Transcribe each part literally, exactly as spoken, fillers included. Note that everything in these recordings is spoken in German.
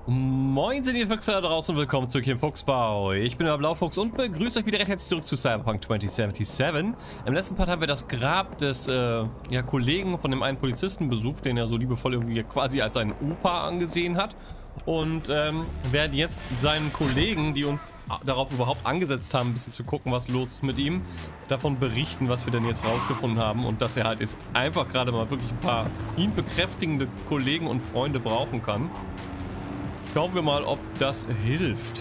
Moin, sind ihr Füchse da draußen, willkommen zurück hier im Fuchsbau. Ich bin der Blaufuchs und begrüße euch wieder recht herzlich zurück zu Cyberpunk zwanzig siebenundsiebzig. Im letzten Part haben wir das Grab des äh, ja, Kollegen von dem einen Polizisten besucht, den er so liebevoll irgendwie quasi als seinen Opa angesehen hat. Und ähm, werden jetzt seinen Kollegen, die uns darauf überhaupt angesetzt haben, ein bisschen zu gucken, was los ist mit ihm, davon berichten, was wir denn jetzt rausgefunden haben und dass er halt jetzt einfach gerade mal wirklich ein paar ihn bekräftigende Kollegen und Freunde brauchen kann. Schauen wir mal, ob das hilft.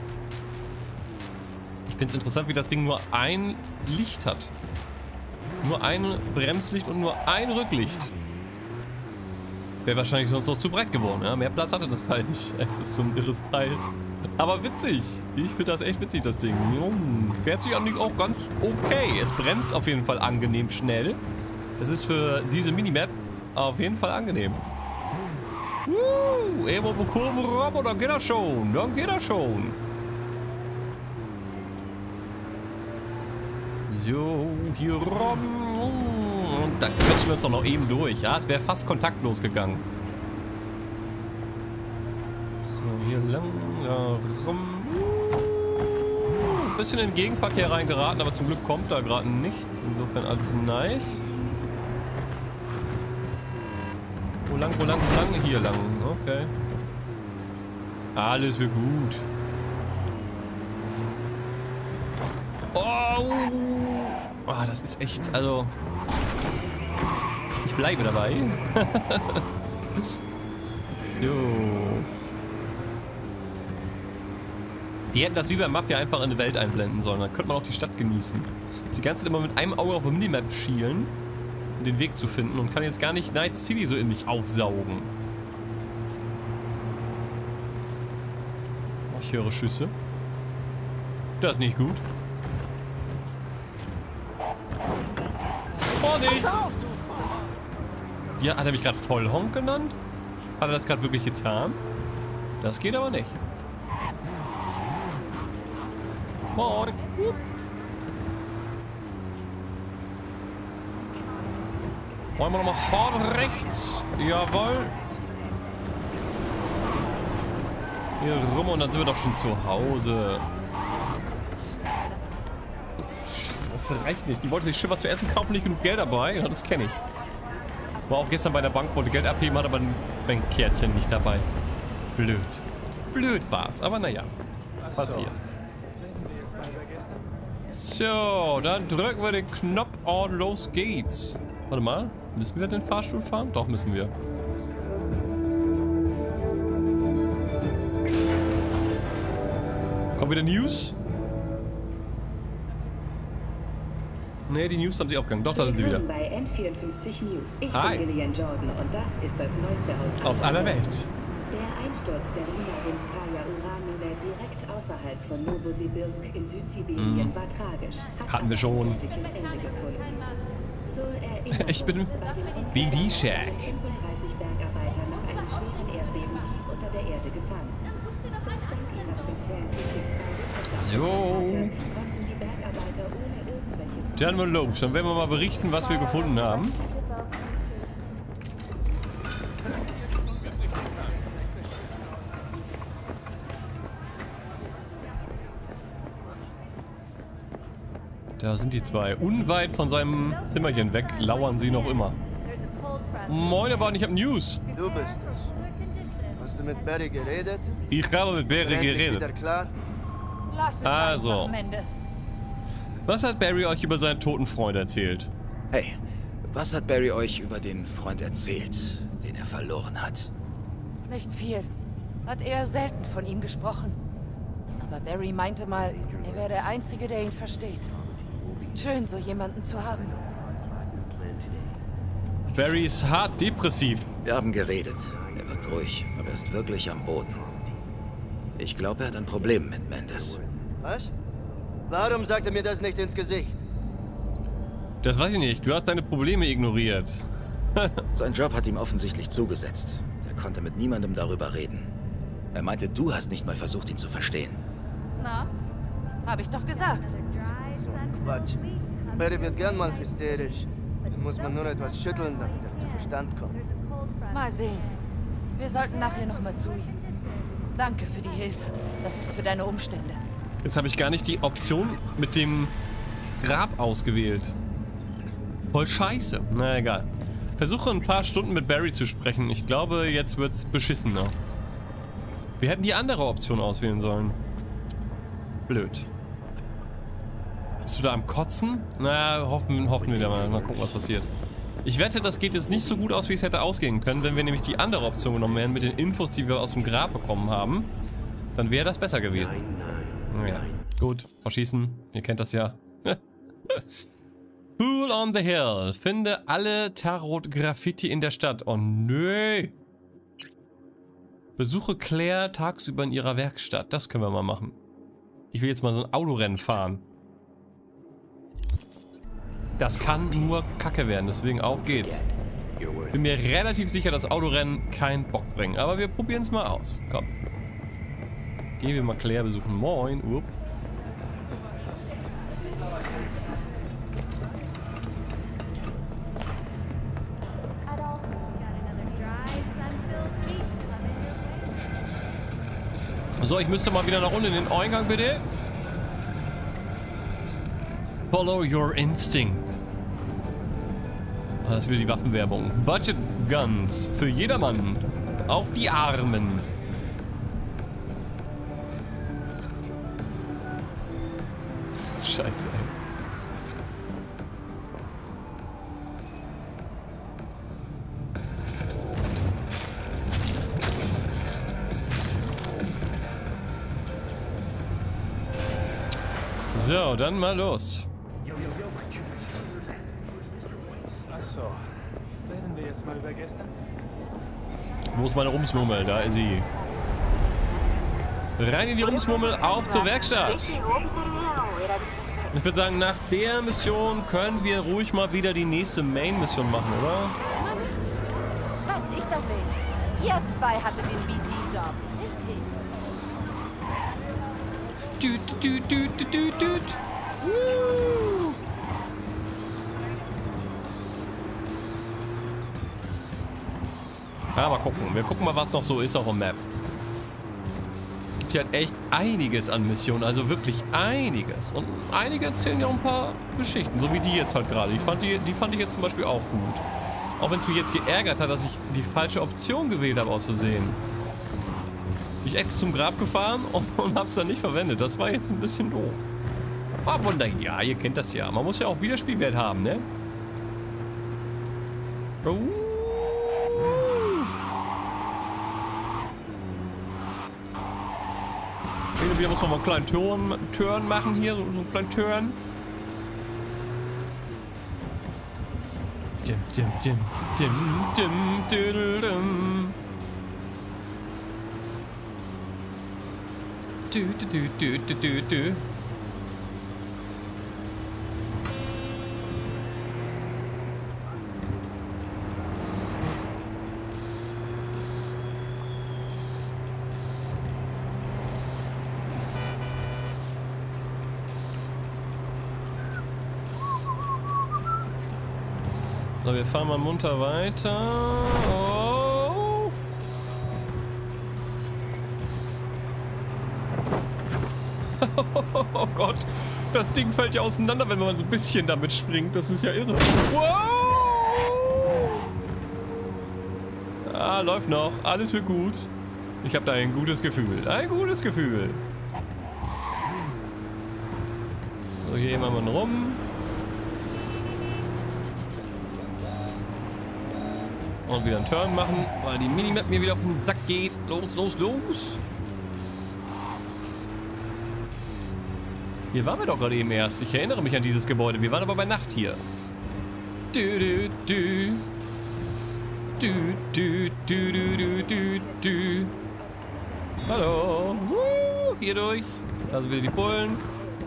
Ich finde es interessant, wie das Ding nur ein Licht hat. Nur ein Bremslicht und nur ein Rücklicht. Wäre wahrscheinlich sonst noch zu breit geworden. Ja? Mehr Platz hatte das Teil nicht. Es ist so ein irres Teil. Aber witzig. Ich finde das echt witzig, das Ding. Fährt sich eigentlich auch ganz okay. Es bremst auf jeden Fall angenehm schnell. Das ist für diese Minimap auf jeden Fall angenehm. Woo, eben auf die Kurve rum, dann geht das schon, dann geht das schon. So, hier rum. Und da quetschen wir uns doch noch eben durch. Ja, es wäre fast kontaktlos gegangen. So, hier lang, da rum. Ein bisschen in den Gegenverkehr reingeraten, aber zum Glück kommt da gerade nichts. Insofern alles nice. Wo lang, wo lang, wo lang? Hier lang. Okay. Alles wird gut. Oh! Ah, das ist echt, also... Ich bleibe dabei. So. Die hätten das wie bei Mafia einfach in die Welt einblenden sollen. Dann könnte man auch die Stadt genießen. Muss die ganze Zeit immer mit einem Auge auf der Minimap schielen, um den Weg zu finden, und kann jetzt gar nicht Night City so in mich aufsaugen. Oh, ich höre Schüsse. Das ist nicht gut. Vorsicht! Ja, hat er mich gerade Vollhonk genannt? Hat er das gerade wirklich getan? Das geht aber nicht. Moin! Wollen wir nochmal hart rechts? Jawohl. Hier rum und dann sind wir doch schon zu Hause. Scheiße, das reicht nicht. Die wollte sich Schiffer zu essen kaufen, nicht genug Geld dabei. Ja, das kenne ich. War auch gestern bei der Bank, wollte Geld abheben, hat aber ein Bankkärtchen nicht dabei. Blöd. Blöd war's, aber naja. Passiert. So, dann drücken wir den Knopf und los geht's. Warte mal, müssen wir den Fahrstuhl fahren? Doch, müssen wir. Kommt wieder News? Ne, die News haben sich aufgegangen. Doch, da sind sie wieder. Bei N vierundfünfzig News. Ich Hi. bin Gillian Jordan und das ist das Neueste aus, Aus aller Welt. Der Einsturz der Rinnarinskaya Uranmine direkt außerhalb von Novosibirsk in Südsibirien mm. war tragisch. Hat Hatten wir schon. Ende gefunden. Zur Erinnerung, Ich bin B D Shack. fünfunddreißig Bergarbeiter nach einem schweren Erdbeben tief unter der Erde gefangen. Dank ihrer speziellen C C zwei So. konnten die Bergarbeiter ohne irgendwelche Dann mal los. Dann werden wir mal berichten, was wir gefunden haben. Da sind die zwei. Unweit von seinem Zimmerchen weg lauern sie noch immer. Moin, aber ich habe News. Du bist es. Hast du mit Barry geredet? Ich habe mit Barry Endlich geredet. wieder klar? Lass es Also. einfach, Mendes. Was hat Barry euch über seinen toten Freund erzählt? Hey, was hat Barry euch über den Freund erzählt, den er verloren hat? Nicht viel. Hat eher selten von ihm gesprochen. Aber Barry meinte mal, er wäre der Einzige, der ihn versteht. Ist schön, so jemanden zu haben. Barry ist hart depressiv. Wir haben geredet. Er wirkt ruhig, aber er ist wirklich am Boden. Ich glaube, er hat ein Problem mit Mendes. Was? Warum sagt er mir das nicht ins Gesicht? Das weiß ich nicht. Du hast deine Probleme ignoriert. Sein Job hat ihm offensichtlich zugesetzt. Er konnte mit niemandem darüber reden. Er meinte, du hast nicht mal versucht, ihn zu verstehen. Na, hab ich doch gesagt. So Quatsch. Barry wird gern mal hysterisch. Dann muss man nur etwas schütteln, damit er zu Verstand kommt. Mal sehen. Wir sollten nachher noch mal zu ihm. Danke für die Hilfe. Das ist für deine Umstände. Jetzt habe ich gar nicht die Option mit dem Grab ausgewählt. Voll scheiße. Na egal. Versuche ein paar Stunden mit Barry zu sprechen. Ich glaube, jetzt wird's beschissener. Wir hätten die andere Option auswählen sollen. Blöd. Bist du da am Kotzen? Naja, hoffen, hoffen wir da mal. Mal gucken, was passiert. Ich wette, das geht jetzt nicht so gut aus, wie es hätte ausgehen können, wenn wir nämlich die andere Option genommen hätten mit den Infos, die wir aus dem Grab bekommen haben. Dann wäre das besser gewesen. Naja, gut. Verschießen. Ihr kennt das ja. Pool on the Hill. Finde alle Tarot-Graffiti in der Stadt. Oh nö. Besuche Claire tagsüber in ihrer Werkstatt. Das können wir mal machen. Ich will jetzt mal so ein Autorennen fahren. Das kann nur Kacke werden, deswegen auf geht's. Bin mir relativ sicher, dass Autorennen keinen Bock bringen. Aber wir probieren es mal aus. Komm. Gehen wir mal Claire besuchen. Moin. Upp. So, ich müsste mal wieder nach unten in den Eingang, bitte. Follow your instinct. Ah, das ist wieder die Waffenwerbung. Budget Guns. Für jedermann. Auf die Armen. Scheiße, ey. So, dann mal los. Achso. Reden wir jetzt mal über gestern? Wo ist meine Rumsmummel? Da ist sie. Rein in die Rumsmummel, auf zur Werkstatt. Ich würde sagen, nach der Mission können wir ruhig mal wieder die nächste Main-Mission machen, oder? Was ich doch will. Ihr zwei hattet den B T-Job, nicht ich. Düt, düt, düt, düt, düt, düt. Woo. Ja, mal gucken. Wir gucken mal, was noch so ist auf der Map. Gibt hier halt echt einiges an Missionen, also wirklich einiges. Und einige erzählen ja auch ein paar Geschichten, so wie die jetzt halt gerade. Die fand, die, die fand ich jetzt zum Beispiel auch gut. Auch wenn es mich jetzt geärgert hat, dass ich die falsche Option gewählt habe, auszusehen. Bin ich extra zum Grab gefahren und, und hab's dann nicht verwendet. Das war jetzt ein bisschen doof. Aber ja, ihr kennt das ja. Man muss ja auch Wiederspielwert haben, ne? Oh. Hier muss man mal einen kleinen Turn, Turn machen hier, so einen kleinen Turn. Dim, dim, dim, dim, dim, dim, dim. Du, du, du, du, du, du. So, wir fahren mal munter weiter. Oh. Oh Gott, das Ding fällt ja auseinander, wenn man so ein bisschen damit springt. Das ist ja irre. Wow! Ah, läuft noch. Alles wird gut. Ich habe da ein gutes Gefühl. Ein gutes Gefühl. So, hier gehen wir mal rum. Und wieder einen Turn machen, weil die Minimap mir wieder auf den Sack geht. Los, los, los. Hier waren wir doch gerade eben erst. Ich erinnere mich an dieses Gebäude. Wir waren aber bei Nacht hier. Du, du, du. Du, du, du, du, du, du, du. Hallo. Woo, hier durch. Da sind wieder die Bullen.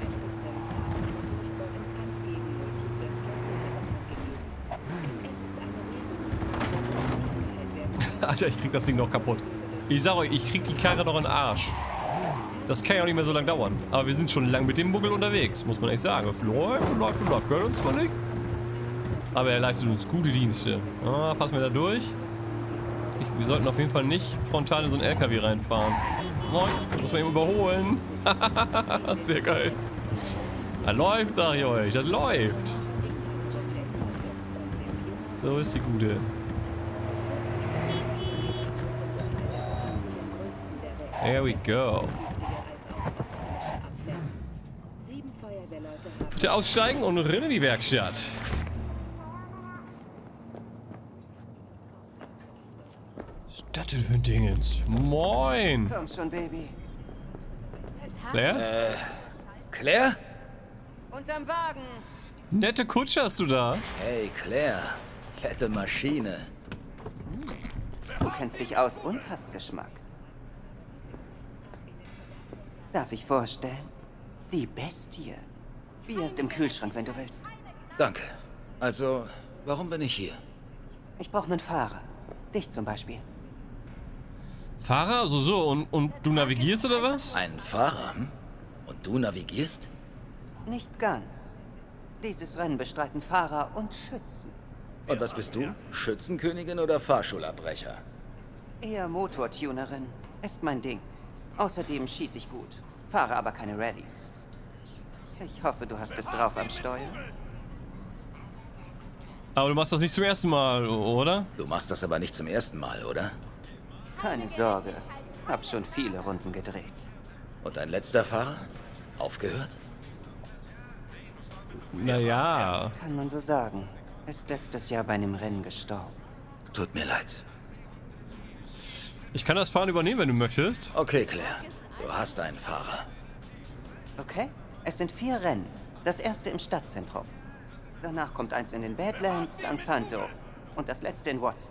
Alter, ich krieg das Ding noch kaputt. Ich sag euch, ich krieg die Karre noch in den Arsch. Das kann ja auch nicht mehr so lange dauern. Aber wir sind schon lang mit dem Buckel unterwegs, muss man echt sagen. Läuft, läuft, läuft. Gehört uns zwar nicht. Aber er leistet uns gute Dienste. Ah, passen wir da durch. Wir sollten auf jeden Fall nicht frontal in so einen L K W reinfahren. Moin, muss man ihn überholen. Sehr geil. Er läuft, sag ich euch, das läuft. So ist die Gute. There we go. Bitte aussteigen und rein in die Werkstatt. Was ist das denn für ein Dingens? Moin. Komm schon, Baby. Claire? Äh, Claire? Unterm Wagen. Nette Kutsche hast du da. Hey, Claire. Fette Maschine. Du kennst dich aus und hast Geschmack. Darf ich vorstellen? Die Bestie. Bier ist im Kühlschrank, wenn du willst. Danke. Also, warum bin ich hier? Ich brauche einen Fahrer. Dich zum Beispiel. Fahrer? So, so. Und, und du navigierst oder was? Ein Fahrer? Hm? Und du navigierst? Nicht ganz. Dieses Rennen bestreiten Fahrer und Schützen. Und was bist du? Schützenkönigin oder Fahrschulabbrecher? Eher Motortunerin. Ist mein Ding. Außerdem schieße ich gut. Fahre aber keine Rallyes. Ich hoffe, du hast es drauf am Steuer. Aber du machst das nicht zum ersten Mal, oder? Du machst das aber nicht zum ersten Mal, oder? Keine Sorge. Hab schon viele Runden gedreht. Und dein letzter Fahrer? Aufgehört? Naja. Kann man so sagen. Ist letztes Jahr bei einem Rennen gestorben. Tut mir leid. Ich kann das Fahren übernehmen, wenn du möchtest. Okay, Claire. Du hast einen Fahrer. Okay? Es sind vier Rennen. Das erste im Stadtzentrum. Danach kommt eins in den Badlands, dann Santo. Und das letzte in Watson.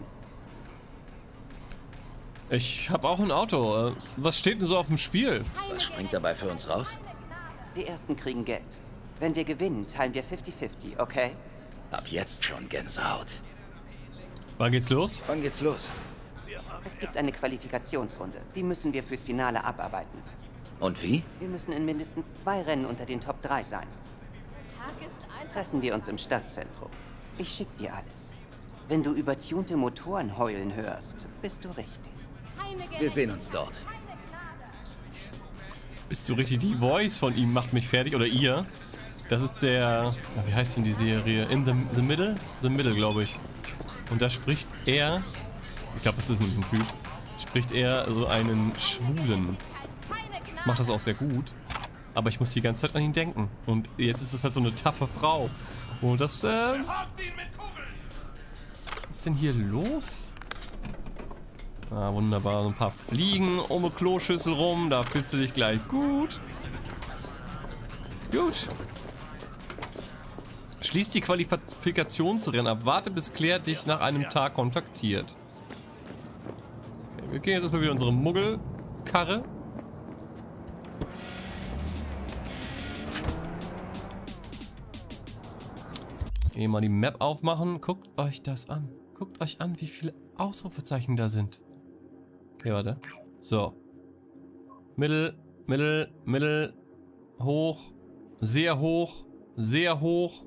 Ich habe auch ein Auto. Was steht denn so auf dem Spiel? Was springt dabei für uns raus? Die ersten kriegen Geld. Wenn wir gewinnen, teilen wir fünfzig fünfzig, okay? Ab jetzt schon Gänsehaut. Wann geht's los? Wann geht's los? Es gibt eine Qualifikationsrunde. Die müssen wir fürs Finale abarbeiten. Und wie? Wir müssen in mindestens zwei Rennen unter den Top drei sein. Treffen wir uns im Stadtzentrum. Ich schick dir alles. Wenn du übertunte Motoren heulen hörst, bist du richtig. Wir sehen uns dort. Bist du richtig? Die Voice von ihm macht mich fertig. Oder ihr. Das ist der... Wie heißt denn die Serie? In the, the Middle? The Middle, glaube ich. Und da spricht er... Ich glaube, das ist nicht ein Typ. Spricht er so einen Schwulen. Macht das auch sehr gut. Aber ich muss die ganze Zeit an ihn denken. Und jetzt ist es halt so eine taffe Frau. Und das, äh... Was ist denn hier los? Ah, wunderbar. So ein paar Fliegen um eine Kloschüssel rum. Da fühlst du dich gleich gut. Gut. Schließ die Qualifikationsrennen ab. Warte, bis Claire dich nach einem Tag kontaktiert. Okay, wir gehen jetzt erstmal wieder unsere Muggelkarre. Hier mal die Map aufmachen. Guckt euch das an. Guckt euch an, wie viele Ausrufezeichen da sind. Okay, warte. So. Mittel, mittel, mittel, hoch, sehr hoch, sehr hoch.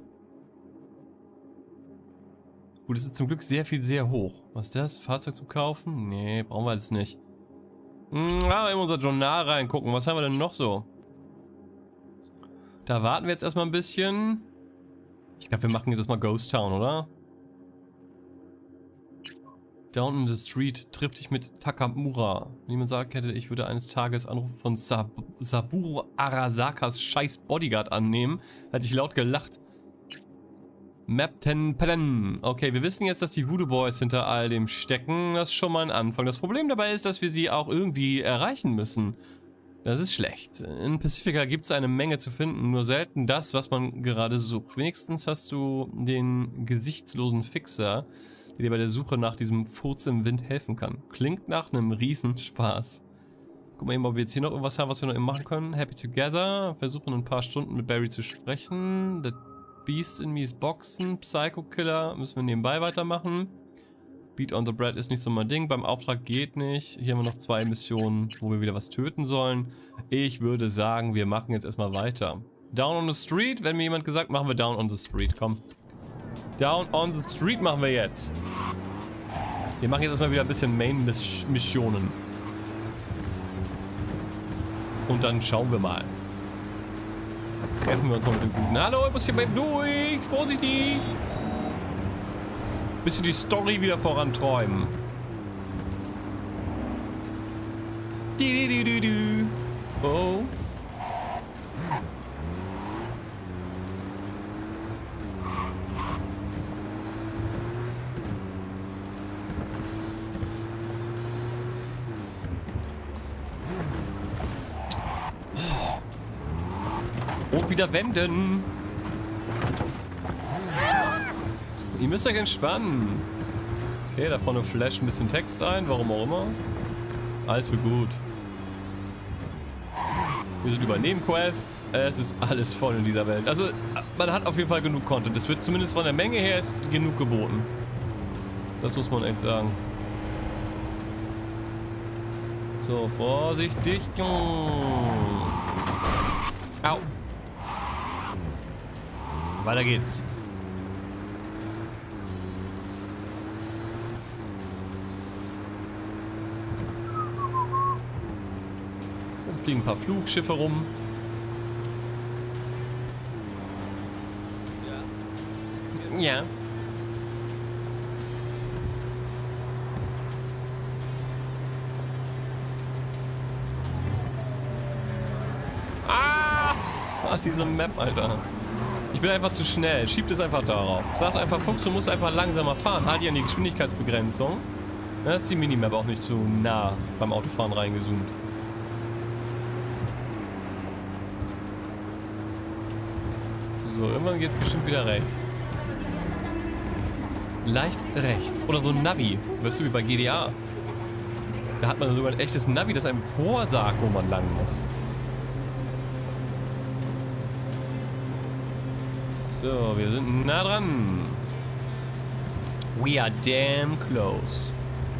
Gut, es ist zum Glück sehr viel sehr hoch. Was ist das? Fahrzeug zum Kaufen? Nee, brauchen wir jetzt nicht. Hm, aber in unser Journal reingucken. Was haben wir denn noch so? Da warten wir jetzt erstmal ein bisschen. Ich glaube, wir machen jetzt erstmal Ghost Town, oder? Down in the Street trifft dich mit Takamura. Wenn jemand sagt hätte, ich würde eines Tages Anrufe von Sab Saburo Arasakas scheiß Bodyguard annehmen, hätte ich laut gelacht. Map ten Pen. Okay, wir wissen jetzt, dass die Voodoo Boys hinter all dem stecken. Das ist schon mal ein Anfang. Das Problem dabei ist, dass wir sie auch irgendwie erreichen müssen. Das ist schlecht. In Pacifica gibt es eine Menge zu finden, nur selten das, was man gerade sucht. Wenigstens hast du den gesichtslosen Fixer, der dir bei der Suche nach diesem Furz im Wind helfen kann. Klingt nach einem Riesenspaß. Guck mal eben, ob wir jetzt hier noch irgendwas haben, was wir noch eben machen können. Happy Together. Versuchen ein paar Stunden mit Barry zu sprechen. The Beast in Me's Boxen. Psycho Killer. Müssen wir nebenbei weitermachen. Beat on the Bread ist nicht so mein Ding. Beim Auftrag geht nicht. Hier haben wir noch zwei Missionen, wo wir wieder was töten sollen. Ich würde sagen, wir machen jetzt erstmal weiter. Down on the Street. Wenn mir jemand gesagt, machen wir Down on the Street. Komm. Down on the Street machen wir jetzt. Wir machen jetzt erstmal wieder ein bisschen Main-Missionen. Und dann schauen wir mal. Treffen wir uns mal mit dem Guten. Hallo, ich muss hier mal eben durch. Vorsichtig. Bisschen die Story wieder voranträumen. Du, du, du, du. Oh. Und wieder wenden. Ihr müsst euch entspannen. Okay, da vorne flasht ein bisschen Text ein, warum auch immer. Alles für gut. Wir sind über Nebenquests. Es ist alles voll in dieser Welt. Also, man hat auf jeden Fall genug Content. Es wird zumindest von der Menge her ist genug geboten. Das muss man echt sagen. So, vorsichtig. Au. Weiter geht's. Dann fliegen ein paar Flugschiffe rum. Ja. Ah! Ach, diese Map, Alter. Ich bin einfach zu schnell. Schiebt es einfach darauf. Sagt einfach, Fuchs, du musst einfach langsamer fahren. Halt ihr an die Geschwindigkeitsbegrenzung. Da ist die Minimap auch nicht zu nah beim Autofahren reingezoomt. So, irgendwann geht es bestimmt wieder rechts. Leicht rechts. Oder so ein Navi. Weißt du, wie bei G D A. Da hat man sogar ein echtes Navi, das einem vorsagt, wo man lang muss. So, wir sind nah dran. We are damn close.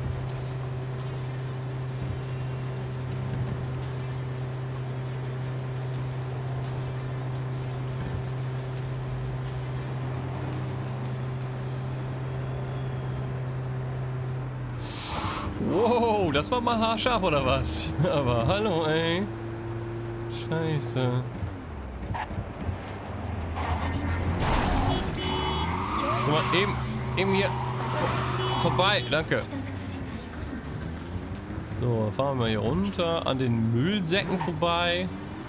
Wow, das war mal haarscharf oder was? Aber hallo, ey. Scheiße. So, mal eben, eben hier vor, vorbei, danke. So, fahren wir hier runter, an den Müllsäcken vorbei.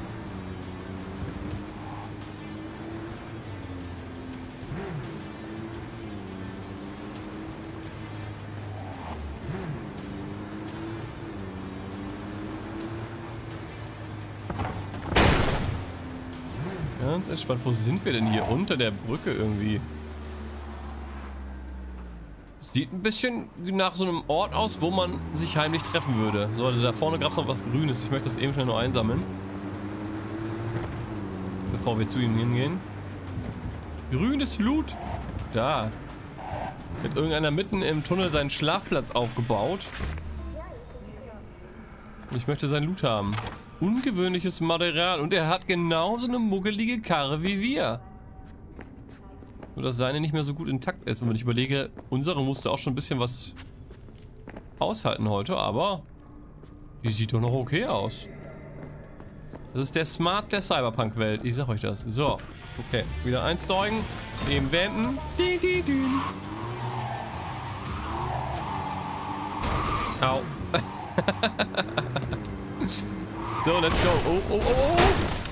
Ganz entspannt. Wo sind wir denn hier? Unter der Brücke irgendwie. Sieht ein bisschen nach so einem Ort aus, wo man sich heimlich treffen würde. So, da vorne gab es noch was Grünes. Ich möchte das eben schnell nur einsammeln. Bevor wir zu ihm hingehen. Grünes Loot. Da. Mit irgendeiner mitten im Tunnel seinen Schlafplatz aufgebaut. Und ich möchte seinen Loot haben. Ungewöhnliches Material. Und er hat genauso eine muggelige Karre wie wir. Nur dass seine nicht mehr so gut intakt ist. Und wenn ich überlege, unsere musste auch schon ein bisschen was aushalten heute. Aber die sieht doch noch okay aus. Das ist der Smart der Cyberpunk-Welt. Ich sag euch das. So. Okay. Wieder einsteigen. Eben wenden. Die, die, die. Au. So, let's go. Oh, oh, oh, oh.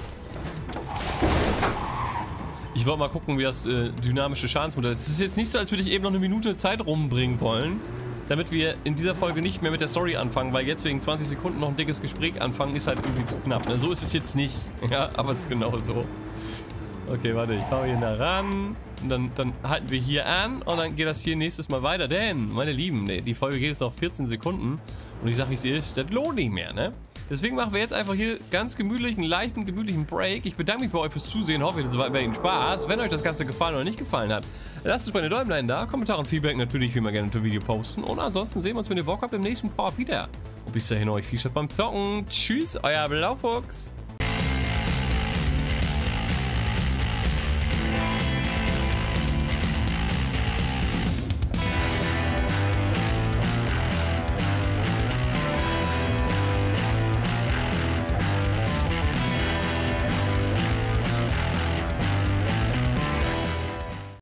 Ich wollte mal gucken, wie das äh, dynamische Schadensmodell ist. Es ist jetzt nicht so, als würde ich eben noch eine Minute Zeit rumbringen wollen, damit wir in dieser Folge nicht mehr mit der Story anfangen, weil jetzt wegen zwanzig Sekunden noch ein dickes Gespräch anfangen, ist halt irgendwie zu knapp. Ne? So ist es jetzt nicht. Ja, aber es ist genau so. Okay, warte, ich fahre hier nah ran. Und dann, dann halten wir hier an und dann geht das hier nächstes Mal weiter. Denn, meine Lieben, nee, die Folge geht jetzt noch vierzehn Sekunden. Und ich sage, wie es ist, das lohnt nicht mehr, ne? Deswegen machen wir jetzt einfach hier ganz gemütlich, einen leichten, gemütlichen Break. Ich bedanke mich bei euch fürs Zusehen. Hoffe, es war bei Ihnen Spaß. Wenn euch das Ganze gefallen oder nicht gefallen hat, lasst uns meine Däumlein da. Kommentare und Feedback natürlich wie immer gerne unter Video posten. Und ansonsten sehen wir uns, wenn ihr Bock habt, im nächsten Part wieder. Und bis dahin euch viel Spaß beim Zocken. Tschüss, euer Blaufuchs.